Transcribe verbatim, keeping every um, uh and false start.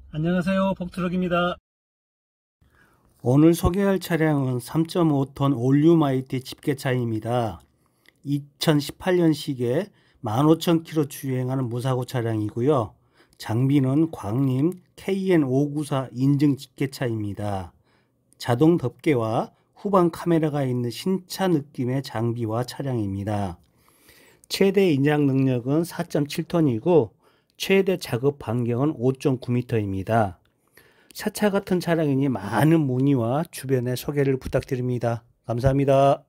안녕하세요, 복트럭입니다. 오늘 소개할 차량은 삼 점 오 톤 올류마이티 집게차입니다. 이천십팔 년식에 만 오천 킬로미터 주행하는 무사고 차량이고요. 장비는 광림 케이엔 오구사 인증 집게차입니다. 자동 덮개와 후방 카메라가 있는 신차 느낌의 장비와 차량입니다. 최대 인양 능력은 사 점 칠 톤이고 최대 작업 반경은 오 점 구 미터입니다. 샷차 같은 차량이니 많은 문의와 주변의 소개를 부탁드립니다. 감사합니다.